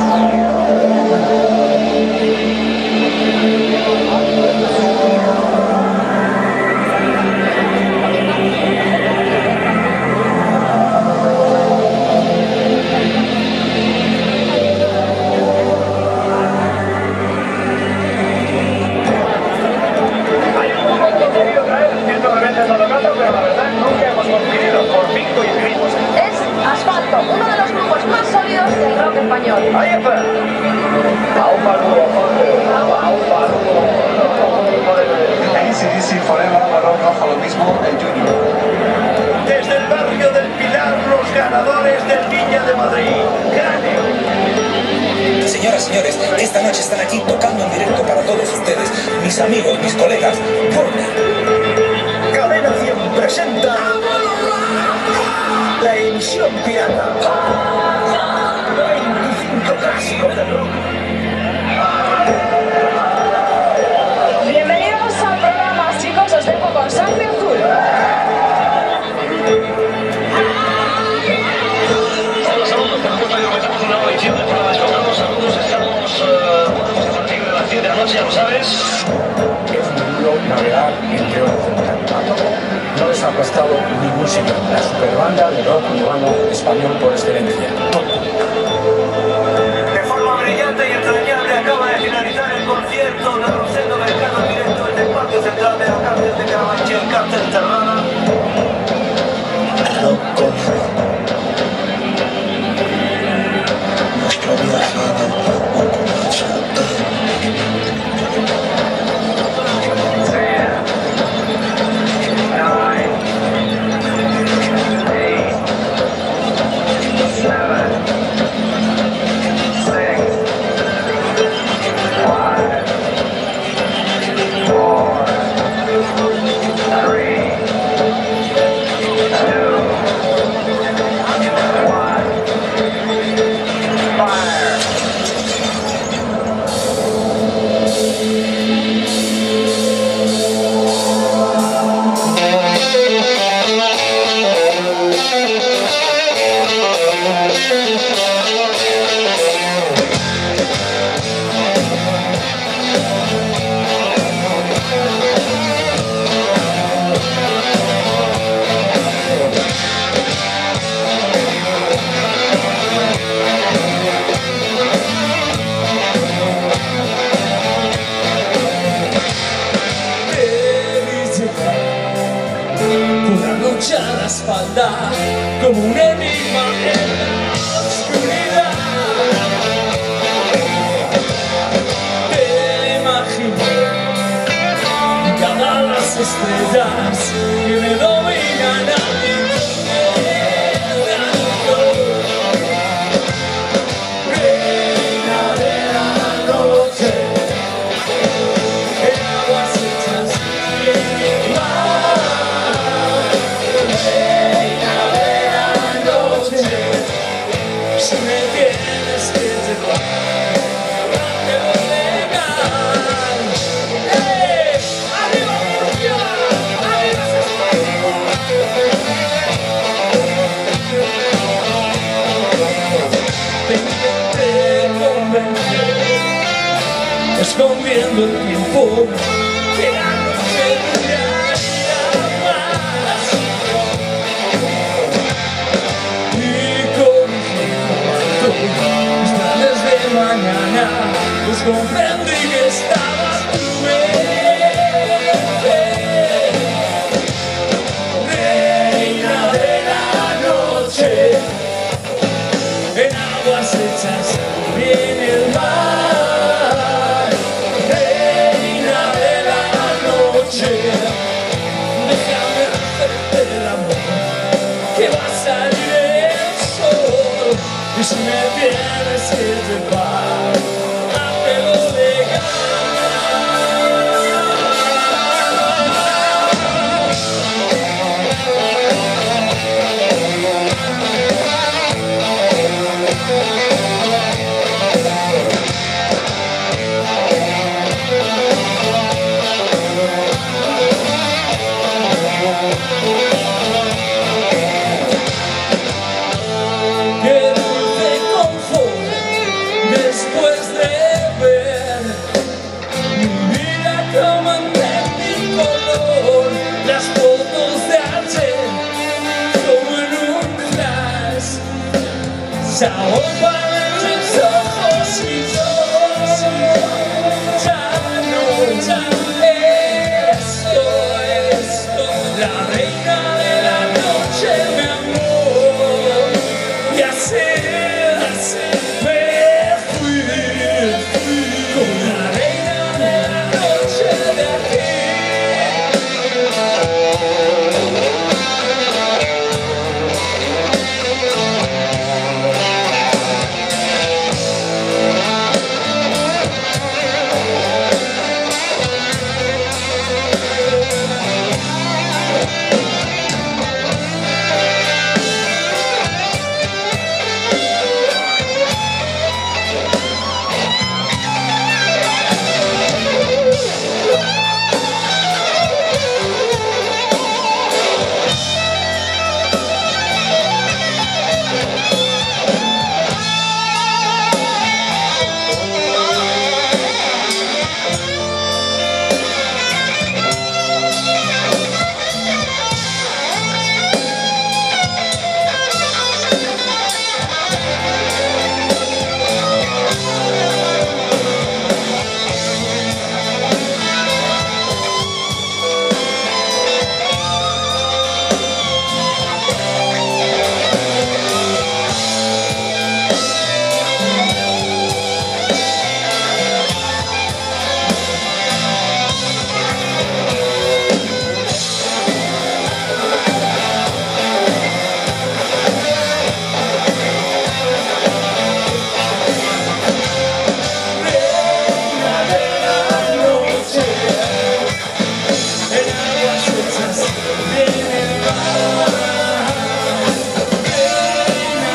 Desde el barrio del Pilar, los ganadores del Viña de Madrid. Señoras, señores, esta noche están aquí tocando en directo para todos ustedes, mis amigos, mis colegas, Warner. Cadena 100 presenta la emisión pirata. 25 clásicos del rock. Bienvenidos al programa, chicos, os dejo con Sangre Azul. Hola, saludos, comenzamos una nueva edición del programa Descolgamos. Saludos, estamos a partir de las 10 de la noche, ya lo sabes. Es muy duro navegar entre horas de montaña. No les ha costado ningún sitio. La superbanda de rock urbano español por excelencia. De forma brillante y entrañable acaba de finalizar el concierto de Rosendo Mercado en directo desde el patio central de la cárcel de Carabanchel, cárcel cerrada. Nuestro viaje en el tiempo a la espalda como un enigma en la oscuridad. Te imagino cada las estrellas que me dominan a mi reina de la noche, en aguas hechas en el mar. Si me tienes que llevar ante lo legal, ¡arriba Murcia! ¡Arriba Te intenté convencer, escondiendo el tiempo que la noche duraría más. Mis planes de mañana, pues comprendí que estabas tú, reina de la noche, en aguas hechas viene el mar, reina de la noche, déjame hacerte el amor, que va a salir el sol. Y si me tienes que llevar, hazte lo legal. Qué dulce confort me sabor para mis ojos y yo ya no estoy la reina de la noche, mi amor, y así me fui con la reina de la noche de aquí.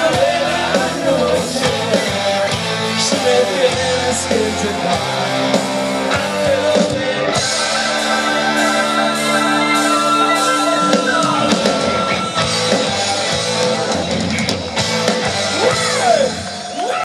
Tienes que llevar